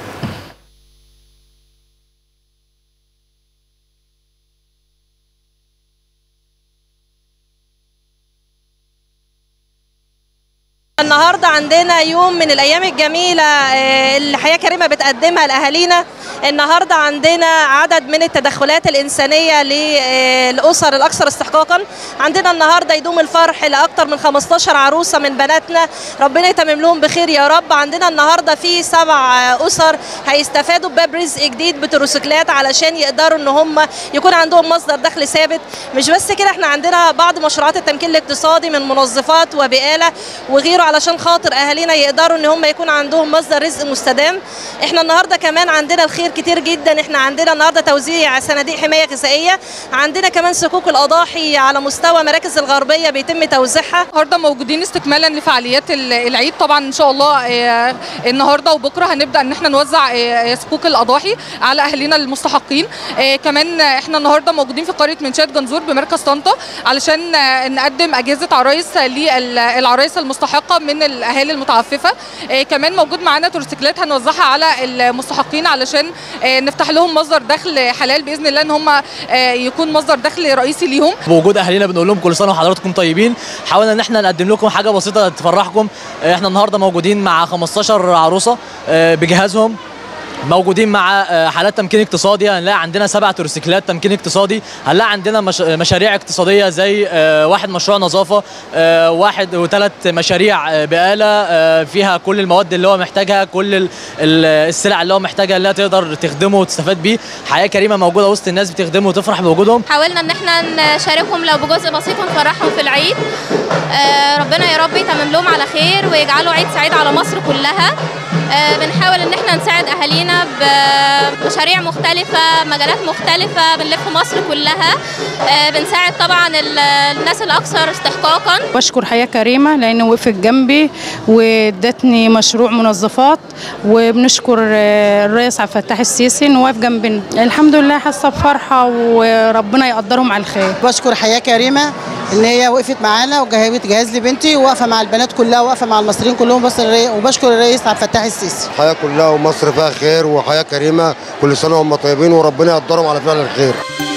النهارده عندنا يوم من الايام الجميله اللي حياه كريمه بتقدمها لاهالينا. النهارده عندنا عدد من التدخلات الانسانيه للاسر الاكثر استحقاقا. عندنا النهارده يدوم الفرح لاكثر من 15 عروسه من بناتنا، ربنا يتمم لهم بخير يا رب. عندنا النهارده في 7 اسر هيستفادوا بباب رزق جديد بتروسيكلات علشان يقدروا ان هم يكون عندهم مصدر دخل ثابت. مش بس كده، احنا عندنا بعض مشروعات التمكين الاقتصادي من منظفات وبقاله وغيره علشان خاطر اهالينا يقدروا ان هم يكون عندهم مصدر رزق مستدام. احنا النهارده كمان عندنا الخير كتير جدا. احنا عندنا النهارده توزيع صناديق حمايه غذائيه، عندنا كمان صكوك الاضاحي على مستوى مراكز الغربيه بيتم توزيعها. النهارده موجودين استكمالا لفعاليات العيد. طبعا ان شاء الله النهارده وبكره هنبدا ان احنا نوزع صكوك الاضاحي على اهالينا المستحقين. كمان احنا النهارده موجودين في قريه منشاه جنزور بمركز طنطا علشان نقدم اجهزه عرايس للعرايس المستحقه من الاهالي المتعففه. كمان موجود معانا تروسيكلات هنوزعها على المستحقين علشان نفتح لهم مصدر دخل حلال باذن الله، ان هم يكون مصدر دخل رئيسي ليهم. بوجود اهالينا بنقول لهم كل سنه وحضراتكم طيبين. حاولنا ان احنا نقدم لكم حاجه بسيطه تفرحكم. احنا النهارده موجودين مع 15 عروسه بجهازهم، موجودين مع حالات تمكين اقتصادي. هنلاقي عندنا 7 تروسيكلات تمكين اقتصادي، هنلاقي عندنا مشاريع اقتصاديه زي 1 مشروع نظافه، 1 و3 مشاريع بقاله فيها كل المواد اللي هو محتاجها، كل السلع اللي هو محتاجها اللي تقدر تخدمه وتستفاد بيه. حياه كريمه موجوده وسط الناس بتخدمه وتفرح بوجودهم. حاولنا ان احنا نشاركهم لو بجزء بسيط ونفرحهم في العيد. ربنا يا رب يتمم لهم على خير ويجعله عيد سعيد على مصر كلها. بنحاول ان احنا نساعد اهالينا بمشاريع مختلفه، مجالات مختلفه، بنلف مصر كلها. بنساعد طبعا الناس الاكثر استحقاقا. بشكر حياه كريمه لانه وقفت جنبي وادتني مشروع منظفات، وبنشكر الرئيس عبد الفتاح السيسي انه واقف جنبنا. الحمد لله حاسه بفرحه وربنا يقدرهم على الخير. بشكر حياه كريمه ان هي وقفت معانا وجهزت جهاز لبنتي وواقفه مع البنات كلها وواقفه مع المصريين كلهم. وبشكر الرئيس عبد الفتاح السيسي. الحياه كلها ومصر فيها خير وحياه كريمه، كل سنه وهم طيبين وربنا يقدرهم على فعل الخير.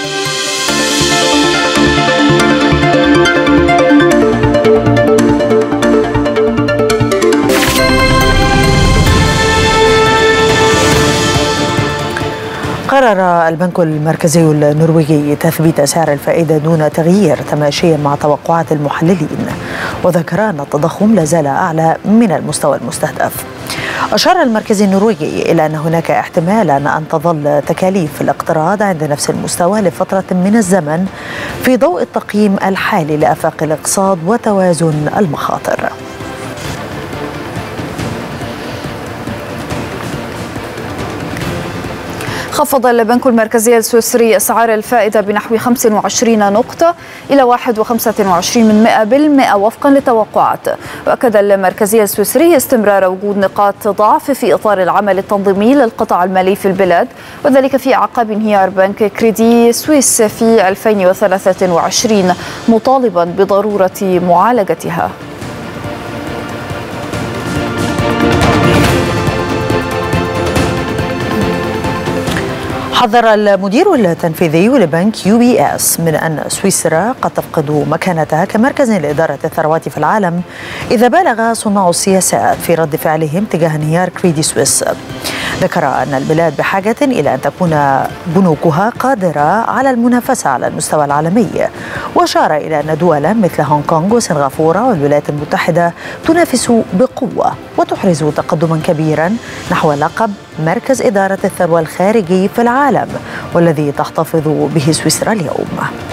قرر البنك المركزي النرويجي تثبيت سعر الفائدة دون تغيير تماشيا مع توقعات المحللين، وذكر أن التضخم لا زال أعلى من المستوى المستهدف. أشار المركزي النرويجي إلى أن هناك احتمالا أن تظل تكاليف الاقتراض عند نفس المستوى لفترة من الزمن في ضوء التقييم الحالي لآفاق الاقتصاد وتوازن المخاطر. خفض البنك المركزي السويسري أسعار الفائدة بنحو 25 نقطة إلى 1.25% وفقا للتوقعات. وأكد المركزي السويسري استمرار وجود نقاط ضعف في إطار العمل التنظيمي للقطاع المالي في البلاد، وذلك في أعقاب انهيار بنك كريدي سويس في 2023، مطالبا بضرورة معالجتها. حذر المدير التنفيذي لبنك UBS من أن سويسرا قد تفقد مكانتها كمركز لإدارة الثروات في العالم إذا بالغ صناع السياسات في رد فعلهم تجاه انهيار كريدي سويس. ذكر أن البلاد بحاجة إلى أن تكون بنوكها قادرة على المنافسة على المستوى العالمي، وأشار إلى أن دولا مثل هونغ كونغ وسنغافورة والولايات المتحدة تنافس بقوة وتحرز تقدما كبيرا نحو لقب مركز إدارة الثروة الخارجي في العالم، والذي تحتفظ به سويسرا اليوم.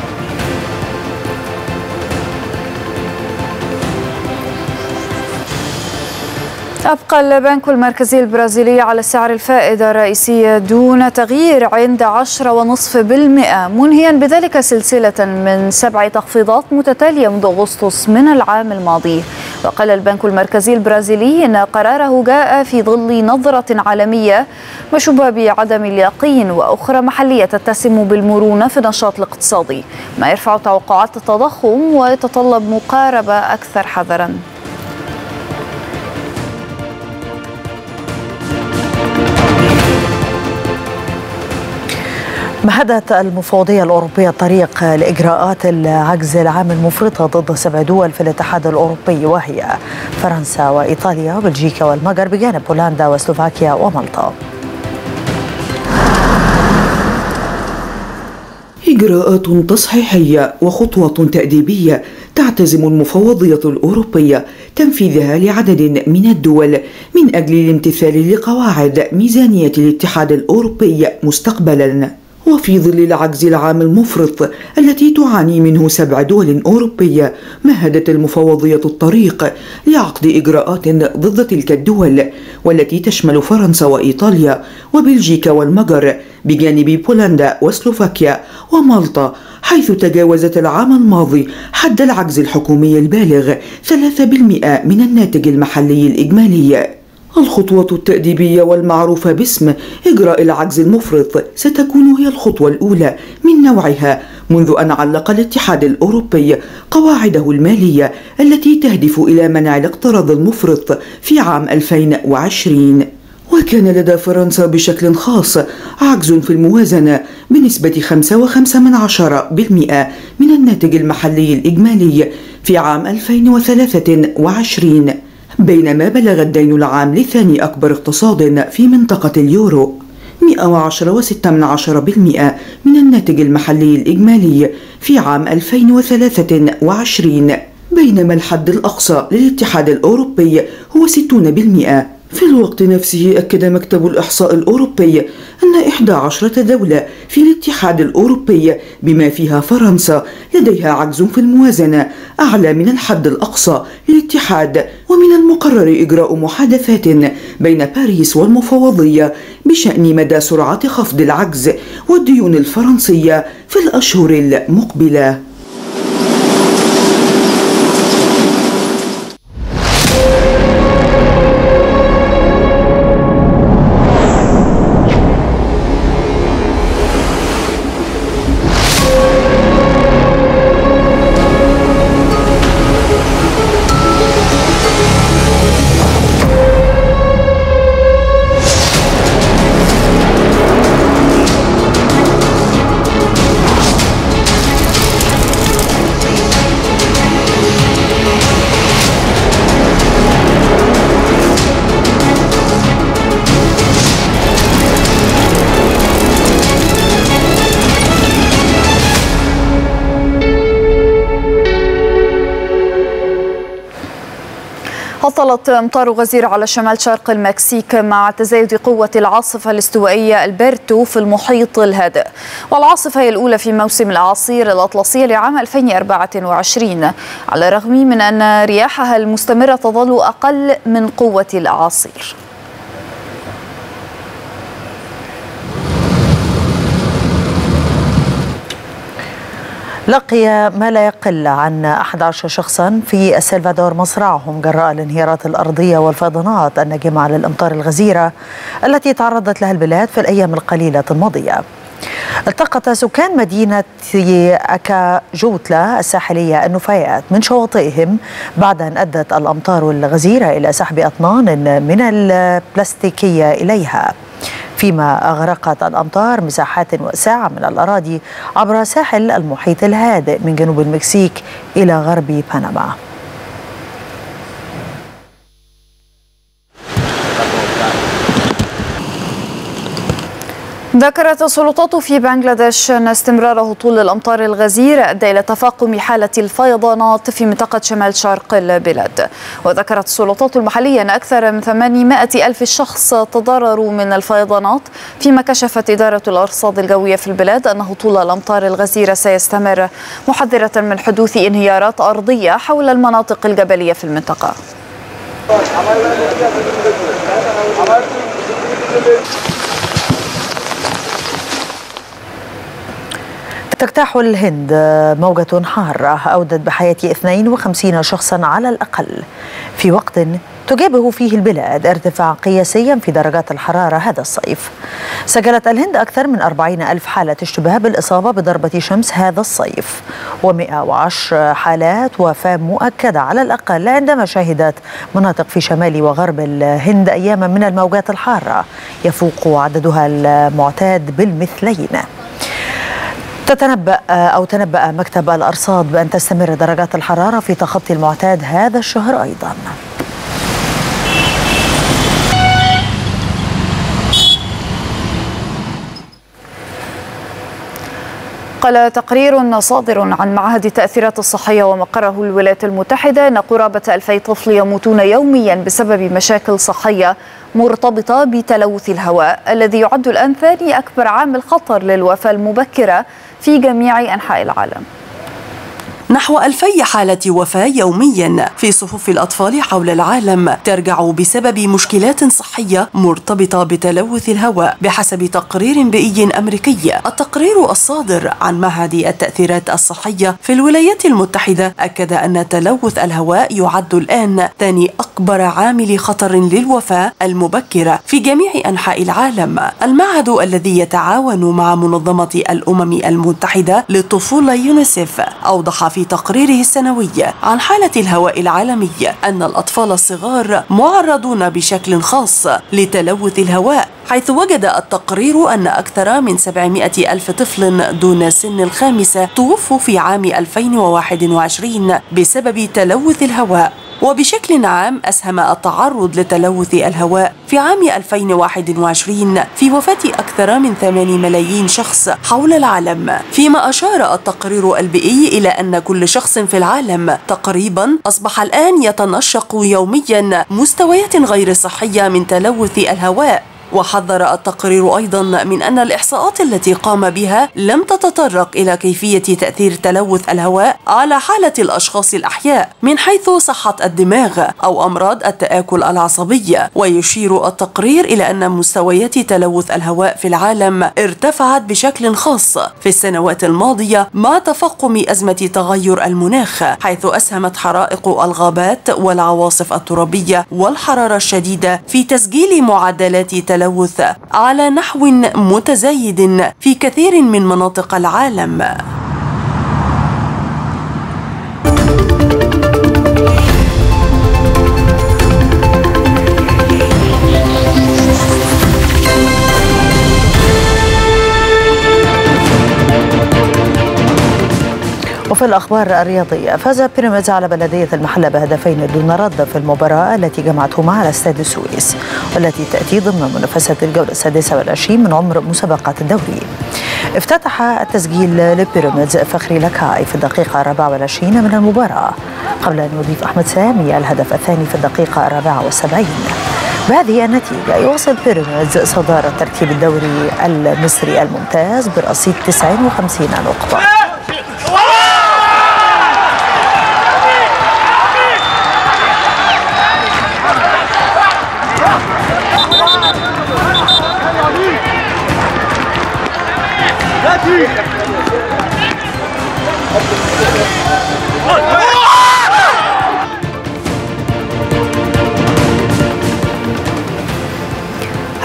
أبقى البنك المركزي البرازيلي على سعر الفائدة الرئيسية دون تغيير عند 10.5%، منهيا بذلك سلسلة من 7 تخفيضات متتالية منذ أغسطس من العام الماضي. وقال البنك المركزي البرازيلي إن قراره جاء في ظل نظرة عالمية مشوبة بعدم اليقين وأخرى محلية تتسم بالمرونة في النشاط الاقتصادي، ما يرفع توقعات التضخم ويتطلب مقاربة أكثر حذرا. مهدت المفوضية الأوروبية الطريق لإجراءات العجز العام المفرطة ضد 7 دول في الاتحاد الأوروبي، وهي فرنسا وإيطاليا وبلجيكا والمجر، بجانب بولندا وسلوفاكيا ومالطا. إجراءات تصحيحية وخطوة تأديبية تعتزم المفوضية الأوروبية تنفيذها لعدد من الدول من أجل الامتثال لقواعد ميزانية الاتحاد الأوروبي مستقبلا. وفي ظل العجز العام المفرط التي تعاني منه 7 دول أوروبية، مهدت المفوضية الطريق لعقد إجراءات ضد تلك الدول، والتي تشمل فرنسا وإيطاليا وبلجيكا والمجر، بجانب بولندا وسلوفاكيا ومالطا، حيث تجاوزت العام الماضي حد العجز الحكومي البالغ 3% من الناتج المحلي الإجمالي. الخطوة التأديبية والمعروفة باسم إجراء العجز المفرط ستكون هي الخطوة الأولى من نوعها منذ أن علق الاتحاد الأوروبي قواعده المالية التي تهدف إلى منع الاقتراض المفرط في عام 2020. وكان لدى فرنسا بشكل خاص عجز في الموازنة بنسبة 5.5% من الناتج المحلي الإجمالي في عام 2023، بينما بلغ الدين العام لثاني أكبر اقتصاد في منطقة اليورو 110.6% من الناتج المحلي الإجمالي في عام 2023، بينما الحد الأقصى للاتحاد الأوروبي هو 60%. في الوقت نفسه أكد مكتب الإحصاء الأوروبي أن 11 دولة في الاتحاد الأوروبي بما فيها فرنسا لديها عجز في الموازنة أعلى من الحد الأقصى للاتحاد، ومن المقرر إجراء محادثات بين باريس والمفوضية بشأن مدى سرعة خفض العجز والديون الفرنسية في الأشهر المقبلة. هطلت أمطار غزيرة على شمال شرق المكسيك مع تزايد قوة العاصفة الاستوائية البرتو في المحيط الهادئ، والعاصفة هي الأولى في موسم الأعاصير الأطلسية لعام 2024، على الرغم من أن رياحها المستمرة تظل أقل من قوة الأعاصير. لقي ما لا يقل عن 11 شخصا في السلفادور مصرعهم جراء الانهيارات الأرضية والفيضانات الناجمة للأمطار الغزيرة التي تعرضت لها البلاد في الأيام القليلة الماضية. التقط سكان مدينة أكاجوتلا الساحلية النفايات من شواطئهم بعد أن أدت الأمطار الغزيرة إلى سحب أطنان من البلاستيكية إليها، فيما أغرقت الأمطار مساحات واسعة من الأراضي عبر ساحل المحيط الهادئ من جنوب المكسيك إلى غرب بنما. ذكرت السلطات في بنغلاديش أن استمرار هطول الأمطار الغزيرة أدى إلى تفاقم حالة الفيضانات في منطقة شمال شرق البلاد. وذكرت السلطات المحلية أن أكثر من 800,000 شخص تضرروا من الفيضانات، فيما كشفت إدارة الأرصاد الجوية في البلاد أن هطول الأمطار الغزيرة سيستمر، محذرة من حدوث انهيارات أرضية حول المناطق الجبلية في المنطقة. تجتاح الهند موجة حارة أودت بحياة 52 شخصا على الأقل في وقت تجابه فيه البلاد ارتفاع قياسيا في درجات الحرارة هذا الصيف. سجلت الهند أكثر من 40,000 حالة اشتباه بالإصابة بضربة شمس هذا الصيف، و110 حالات وفاة مؤكدة على الأقل، عندما شهدت مناطق في شمال وغرب الهند أياما من الموجات الحارة يفوق عددها المعتاد بالمثلين. تنبأ مكتب الأرصاد بأن تستمر درجات الحرارة في تخطي المعتاد هذا الشهر أيضا. قال تقرير صادر عن معهد التأثيرات الصحية ومقره الولايات المتحدة أن قرابة 2000 طفل يموتون يوميا بسبب مشاكل صحية مرتبطة بتلوث الهواء، الذي يعد الآن ثاني أكبر عامل خطر للوفاة المبكرة في جميع أنحاء العالم. نحو 2000 حالة وفاة يوميا في صفوف الأطفال حول العالم ترجع بسبب مشكلات صحية مرتبطة بتلوث الهواء، بحسب تقرير بيئي أمريكي. التقرير الصادر عن معهد التأثيرات الصحية في الولايات المتحدة أكد أن تلوث الهواء يعد الآن ثاني أكبر عامل خطر للوفاة المبكرة في جميع أنحاء العالم. المعهد الذي يتعاون مع منظمة الأمم المتحدة للطفولة يونيسيف أوضح في تقريره السنوي عن حالة الهواء العالمي أن الأطفال الصغار معرضون بشكل خاص لتلوث الهواء، حيث وجد التقرير أن أكثر من 700,000 طفل دون سن الخامسة توفوا في عام 2021 بسبب تلوث الهواء. وبشكل عام أسهم التعرض لتلوث الهواء في عام 2021 في وفاة أكثر من 8 ملايين شخص حول العالم، فيما أشار التقرير البيئي إلى أن كل شخص في العالم تقريبا أصبح الآن يتنشق يوميا مستويات غير صحية من تلوث الهواء. وحذر التقرير أيضا من أن الإحصاءات التي قام بها لم تتطرق إلى كيفية تأثير تلوث الهواء على حالة الأشخاص الأحياء من حيث صحة الدماغ أو أمراض التآكل العصبي. ويشير التقرير إلى أن مستويات تلوث الهواء في العالم ارتفعت بشكل خاص في السنوات الماضية مع تفاقم أزمة تغير المناخ، حيث أسهمت حرائق الغابات والعواصف الترابية والحرارة الشديدة في تسجيل معدلات تلوث على نحو متزايد في كثير من مناطق العالم. وفي الأخبار الرياضية، فاز بيراميدز على بلدية المحلة بهدفين دون رد في المباراة التي جمعتهما على استاد السويس، والتي تأتي ضمن منافسة الجولة 26 من عمر مسابقة الدوري. افتتح التسجيل لبيراميدز فخري لكاي في الدقيقة 24 من المباراة، قبل أن يضيف أحمد سامي الهدف الثاني في الدقيقة 74. بهذه النتيجة يواصل بيراميدز صدارة ترتيب الدوري المصري الممتاز برصيد 59 نقطة.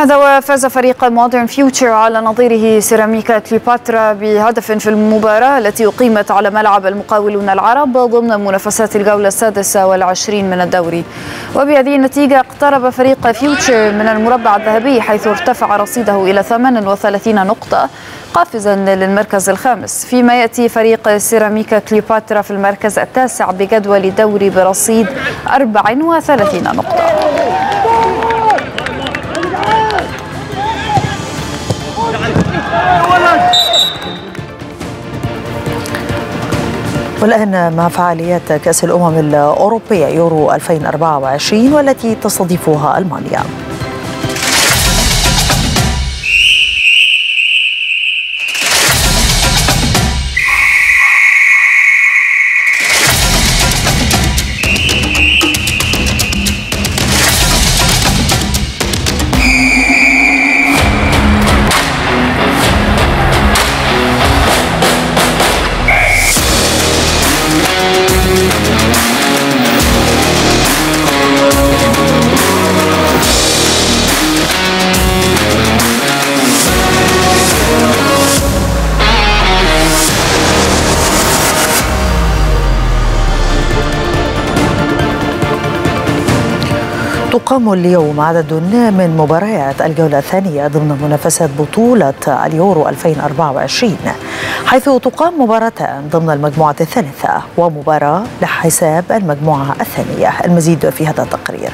هذا وفاز فريق مودرن فيوتشر على نظيره سيراميكا كليوباترا بهدف في المباراة التي أقيمت على ملعب المقاولون العرب ضمن منافسات الجولة 26 من الدوري. وبهذه النتيجة اقترب فريق فيوتشر من المربع الذهبي حيث ارتفع رصيده إلى 38 نقطة قافزا للمركز الخامس، فيما يأتي فريق سيراميكا كليوباترا في المركز التاسع بجدول الدوري برصيد 34 نقطة. والآن مع فعاليات كأس الأمم الأوروبية يورو 2024 والتي تستضيفها ألمانيا. تقام اليوم عدد من مباريات الجولة الثانية ضمن منافسات بطولة اليورو 2024، حيث تقام مباراتان ضمن المجموعة الثالثة ومباراة لحساب المجموعة الثانية. المزيد في هذا التقرير.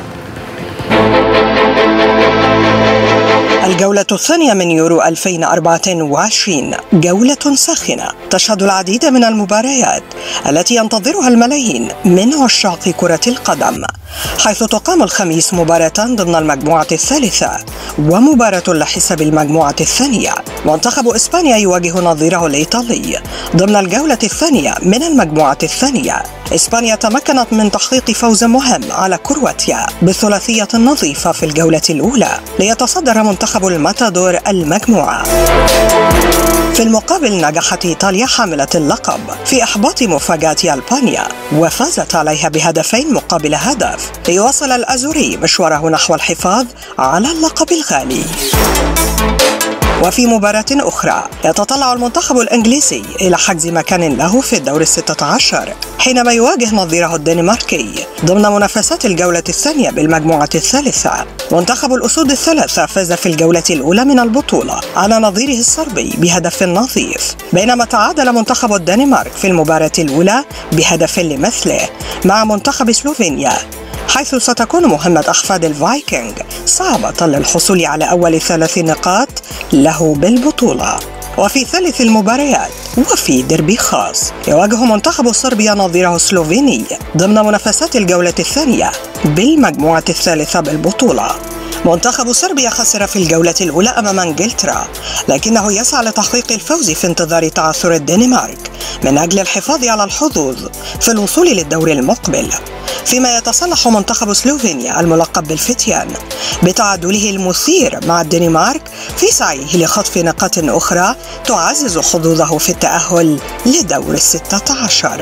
الجولة الثانية من يورو 2024 جولة ساخنة تشهد العديد من المباريات التي ينتظرها الملايين من عشاق كرة القدم، حيث تقام الخميس مباراتان ضمن المجموعة الثالثة ومباراة لحساب المجموعة الثانية. منتخب إسبانيا يواجه نظيره الإيطالي ضمن الجولة الثانية من المجموعة الثانية. إسبانيا تمكنت من تحقيق فوز مهم على كرواتيا بثلاثية نظيفة في الجولة الأولى ليتصدر منتخب الماتادور المجموعة. في المقابل نجحت إيطاليا حاملة اللقب في إحباط مفاجأة ألبانيا وفازت عليها بهدفين مقابل هدف ليواصل الأزوري مشواره نحو الحفاظ على اللقب الغالي. وفي مباراة أخرى يتطلع المنتخب الإنجليزي إلى حجز مكان له في الدور 16 حينما يواجه نظيره الدنماركي ضمن منافسات الجولة الثانية بالمجموعة الثالثة. منتخب الأسود الثلاثة فاز في الجولة الأولى من البطولة على نظيره الصربي بهدف نظيف، بينما تعادل منتخب الدنمارك في المباراة الأولى بهدف لمثله مع منتخب سلوفينيا، حيث ستكون مهمة أحفاد الفايكنج صعبة للحصول على أول 3 نقاط له بالبطولة. وفي ثالث المباريات وفي ديربي خاص يواجه منتخب صربيا نظيره السلوفيني ضمن منافسات الجولة الثانية بالمجموعة الثالثة بالبطولة. منتخب صربيا خسر في الجولة الأولى أمام إنجلترا، لكنه يسعى لتحقيق الفوز في انتظار تعثر الدنمارك من أجل الحفاظ على الحظوظ في الوصول للدور المقبل، فيما يتصلح منتخب سلوفينيا الملقب بالفتيان بتعادله المثير مع الدنمارك في سعيه لخطف نقاط أخرى تعزز حظوظه في التأهل لدور 16.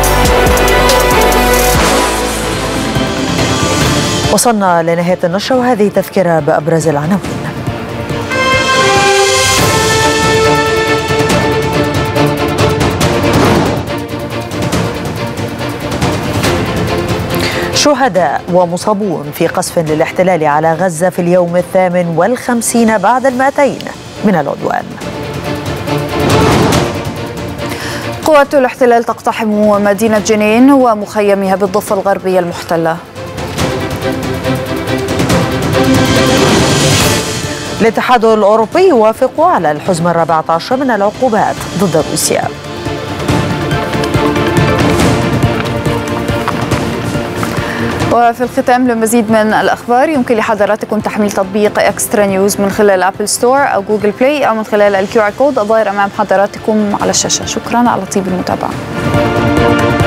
وصلنا لنهاية النشرة وهذه تذكرة بأبرز العناوين. شهداء ومصابون في قصف للاحتلال على غزة في اليوم 58 بعد 200 من العدوان. قوات الاحتلال تقتحم مدينة جنين ومخيمها بالضفة الغربية المحتلة. الاتحاد الأوروبي يوافق على الحزمة 14 من العقوبات ضد روسيا. وفي الختام لمزيد من الأخبار يمكن لحضراتكم تحميل تطبيق إكسترا نيوز من خلال أبل ستور أو جوجل بلاي أو من خلال الQR كود الظاهر أمام حضراتكم على الشاشة. شكرا على طيب المتابعة.